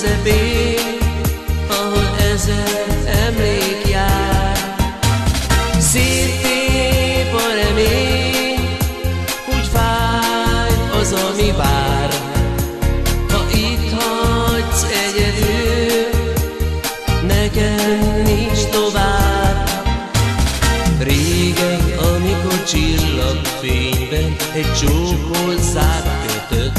közepén, ahol ezer emlék jár. Széttép a remény, úgy fáj az, ami vár. Ha itt hagysz egyedül, nekem nincs tovább. Régen, amikor csillagfényben egy csók hozzád kötött,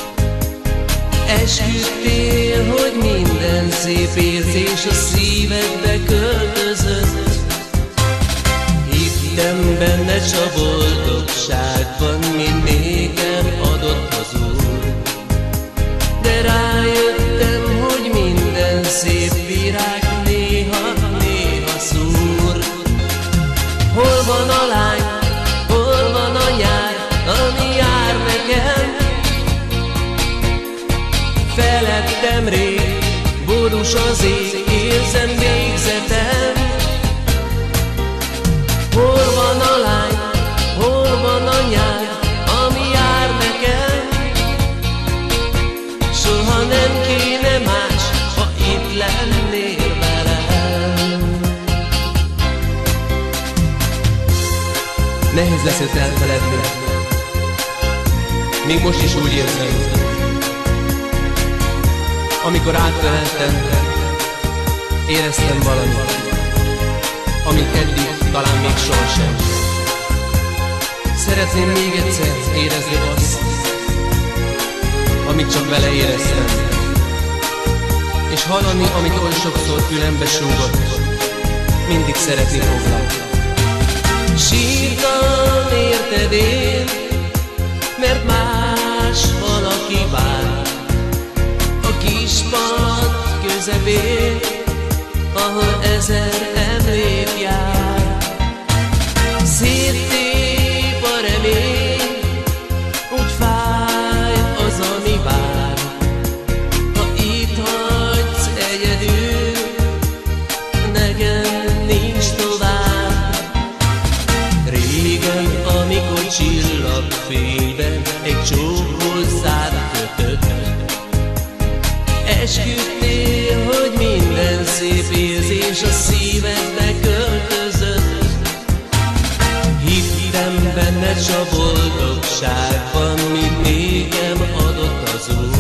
esküdtél, hogy minden szép érzés a szívedbe költözött. Hittem benned, s a boldogságban, mint nékem adott az Úr. De rájöttem, hogy minden szép virág néha szúr. Hol van a lány, hol van a nyár, ami jár nekem? Felettem rég, borús az ég, érzem végzetem. Hol van a lány, hol van a nyár, ami jár nekem? Soha nem kéne más, ha itt lennél velem. Nehéz lesz őt elfeledni, még most is úgy érzem. Amikor átöleltem, éreztem valamit, amit eddig talán még sohasem. Szeretném még egyszer érezni azt, amit csak vele éreztem, és hallani, amit oly sokszor fülembe súgott, mindig szeretni foglak. Sírtam érted én, mert más valaki vár a kis pad közepén, ahol ezer emlék jár. Széttép a remény, úgy fáj az, ami vár. Ha itt hagysz egyedül, nekem nincs tovább. Régen, amikor csillagfényben egy csók hozzád kötött, esküdtél, hogy minden szép érzés a szívedbe költözött. Hittem benned, s a boldogságban, mint nékem adott az Úr.